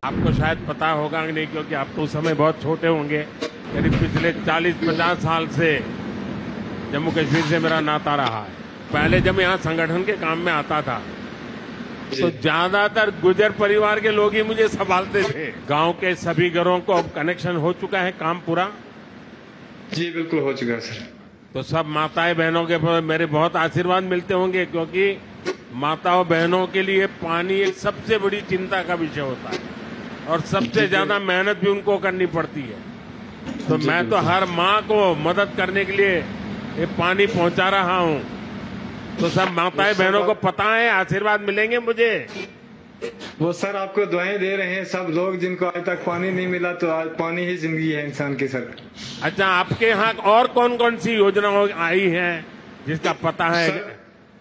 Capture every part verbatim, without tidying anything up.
आपको शायद पता होगा नहीं, क्योंकि आप तो उस समय बहुत छोटे होंगे। करीब पिछले चालीस पचास साल से जम्मू कश्मीर से मेरा नाता रहा है। पहले जब यहाँ संगठन के काम में आता था तो ज्यादातर गुजर परिवार के लोग ही मुझे संभालते थे। गांव के सभी घरों को अब कनेक्शन हो चुका है, काम पूरा? जी बिल्कुल हो चुका है सर। तो सब माताएं बहनों के मेरे बहुत आशीर्वाद मिलते होंगे, क्योंकि माताओं बहनों के लिए पानी एक सबसे बड़ी चिंता का विषय होता है और सबसे ज्यादा मेहनत भी उनको करनी पड़ती है। तो मैं तो हर माँ को मदद करने के लिए ये पानी पहुंचा रहा हूं। तो सब माताएं बहनों को पता है, आशीर्वाद मिलेंगे मुझे। वो सर आपको दुआएं दे रहे हैं सब लोग जिनको आज तक पानी नहीं मिला, तो आज पानी ही जिंदगी है इंसान की सर। अच्छा, आपके यहाँ और कौन कौन सी योजनाएं आई हैं जिसका पता है? सर,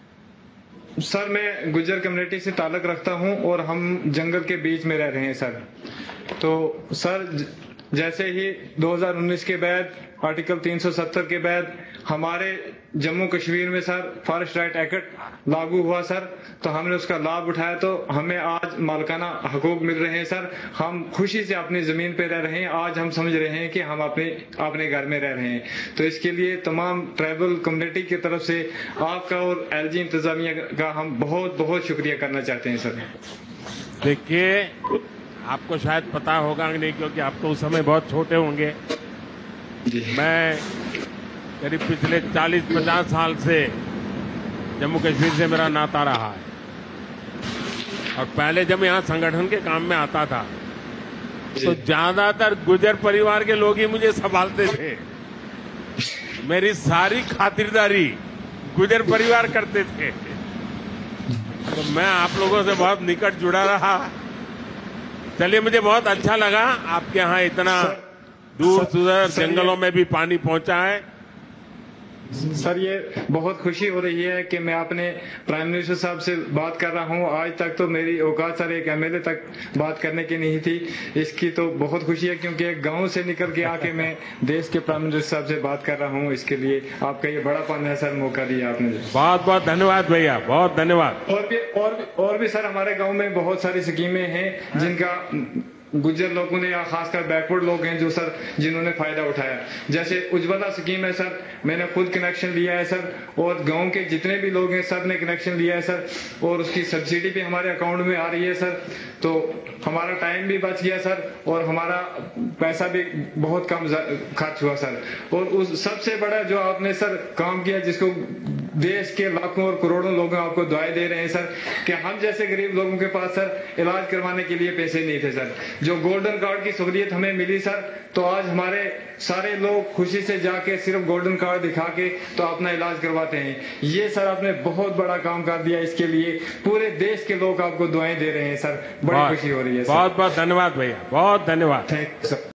सर मैं गुज्जर कम्युनिटी से ताल्लुक रखता हूं और हम जंगल के बीच में रह रहे हैं सर। तो सर जैसे ही दो हज़ार उन्नीस के बाद आर्टिकल तीन सौ सत्तर के बाद हमारे जम्मू कश्मीर में सर फॉरेस्ट राइट एक्ट लागू हुआ सर, तो हमने उसका लाभ उठाया। तो हमें आज मालिकाना हकूक मिल रहे हैं सर। हम खुशी से अपनी जमीन पे रह रहे हैं। आज हम समझ रहे हैं कि हम अपने अपने घर में रह रहे हैं। तो इसके लिए तमाम ट्राइबल कम्युनिटी की तरफ से आपका और एलजी इंतजामिया का हम बहुत बहुत शुक्रिया करना चाहते हैं सर। देखिए, आपको शायद पता होगा नहीं, क्योंकि आप तो उस समय बहुत छोटे होंगे। जी। मैं करीब पिछले चालीस पचास साल से जम्मू कश्मीर से मेरा नाता रहा है और पहले जब यहाँ संगठन के काम में आता था तो ज्यादातर गुजर परिवार के लोग ही मुझे संभालते थे। मेरी सारी खातिरदारी गुजर परिवार करते थे। तो मैं आप लोगों से बहुत निकट जुड़ा रहा। चलिए, मुझे बहुत अच्छा लगा आपके यहाँ इतना दूर सुदूर जंगलों में भी पानी पहुंचा है। सर ये बहुत खुशी हो रही है कि मैं अपने प्राइम मिनिस्टर साहब से बात कर रहा हूं। आज तक तो मेरी औकात सर एक एमएलए तक बात करने की नहीं थी। इसकी तो बहुत खुशी है, क्योंकि एक गांव से निकल के आके मैं देश के प्राइम मिनिस्टर साहब से बात कर रहा हूं। इसके लिए आपका ये बड़ापन है सर, मौका दिया आपने। बहुत बहुत धन्यवाद भैया, बहुत धन्यवाद। और भी और भी और भी सर हमारे गाँव में बहुत सारी स्कीमें हैं जिनका गुज्जर लोगों ने या खासकर बैकवर्ड लोग हैं जो सर जिन्होंने फायदा उठाया। जैसे उज्ज्वला स्कीम है सर, मैंने खुद कनेक्शन लिया है सर, और गांव के जितने भी लोग हैं सब ने कनेक्शन लिया है सर, और उसकी सब्सिडी भी हमारे अकाउंट में आ रही है सर। तो हमारा टाइम भी बच गया सर और हमारा पैसा भी बहुत कम खर्च हुआ सर। और उस सबसे बड़ा जो आपने सर काम किया, जिसको देश के लाखों और करोड़ों लोग आपको दुआएं दे रहे हैं सर, कि हम जैसे गरीब लोगों के पास सर इलाज करवाने के लिए पैसे नहीं थे सर। जो गोल्डन कार्ड की सहूलियत हमें मिली सर, तो आज हमारे सारे लोग खुशी से जाके सिर्फ गोल्डन कार्ड दिखा के तो अपना इलाज करवाते हैं। ये सर आपने बहुत बड़ा काम कर दिया। इसके लिए पूरे देश के लोग आपको दुआएं दे रहे हैं सर। बड़ी खुशी हो रही है सर। बहुत बहुत धन्यवाद भैया, बहुत धन्यवाद। Thank you sir.